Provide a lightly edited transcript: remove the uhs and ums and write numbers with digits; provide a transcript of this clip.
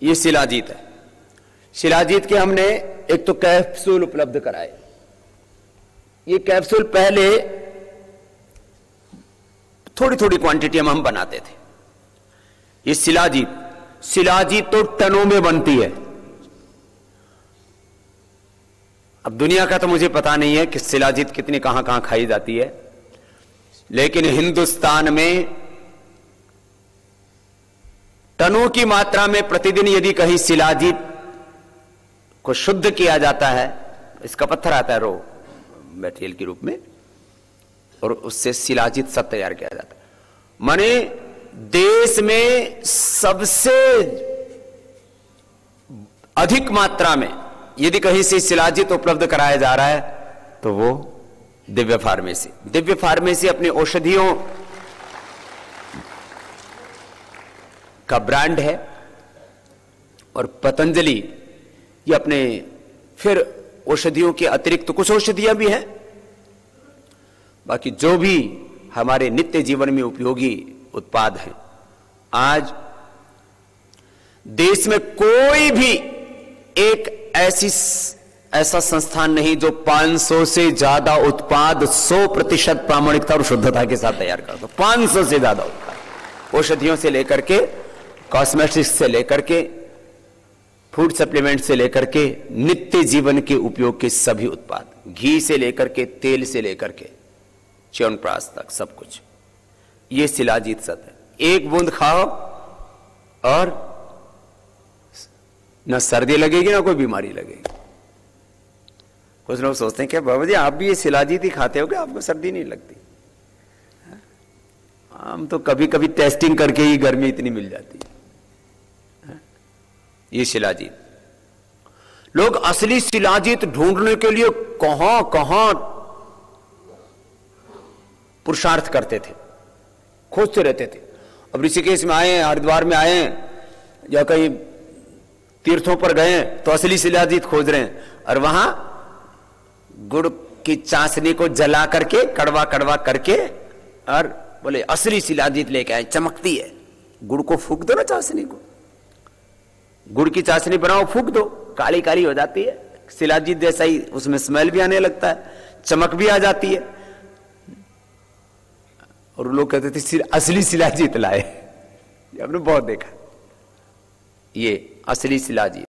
ये शिलाजीत है। शिलाजीत के हमने एक तो कैप्सूल उपलब्ध कराए। ये कैप्सूल पहले थोड़ी थोड़ी क्वांटिटी में हम बनाते थे। ये शिलाजीत तो टनों में बनती है। अब दुनिया का तो मुझे पता नहीं है कि शिलाजीत कितनी कहां कहां खाई जाती है, लेकिन हिंदुस्तान में टनों की मात्रा में प्रतिदिन यदि कहीं शिलाजीत को शुद्ध किया जाता है, इसका पत्थर आता है रो मटेरियल के रूप में, और उससे शिलाजीत सब तैयार किया जाता है। माने देश में सबसे अधिक मात्रा में यदि कहीं से शिलाजीत उपलब्ध कराया जा रहा है तो वो दिव्य फार्मेसी। दिव्य फार्मेसी अपनी औषधियों का ब्रांड है, और पतंजलि ये अपने फिर औषधियों के अतिरिक्त तो कुछ औषधियां भी हैं, बाकी जो भी हमारे नित्य जीवन में उपयोगी उत्पाद हैं। आज देश में कोई भी एक ऐसा संस्थान नहीं जो 500 से ज्यादा उत्पाद 100% प्रामाणिकता और शुद्धता के साथ तैयार करता। 500 से ज्यादा उत्पाद, औषधियों से लेकर के, कॉस्मेटिक्स से लेकर के, फूड सप्लीमेंट से लेकर के, नित्य जीवन के उपयोग के सभी उत्पाद, घी से लेकर के, तेल से लेकर के, च्यवनप्राश तक सब कुछ ये शिलाजीत सत है। एक बूंद खाओ और ना सर्दी लगेगी ना कोई बीमारी लगेगी। कुछ लोग सोचते हैं कि बाबा जी आप भी ये शिलाजीत ही खाते हो, कि आपको सर्दी नहीं लगती? हम तो कभी कभी टेस्टिंग करके ही गर्मी इतनी मिल जाती है। ये शिलाजीत, लोग असली शिलाजीत ढूंढने के लिए कहां कहां पुरुषार्थ करते थे, खोजते रहते थे। अब ऋषिकेश में आए, हरिद्वार में आए, या कहीं तीर्थों पर गए तो असली शिलाजीत खोज रहे हैं, और वहां गुड़ की चाशनी को जला करके कड़वा कड़वा करके और बोले असली शिलाजीत लेके आए, चमकती है। गुड़ को फूंक दो ना, चाशनी को, गुड़ की चाशनी बनाओ, फूंक दो, काली काली हो जाती है, शिलाजीत जैसा ही उसमें स्मेल भी आने लगता है, चमक भी आ जाती है। और लोग कहते थे असली शिलाजीत लाए। ये हमने बहुत देखा, ये असली शिलाजीत।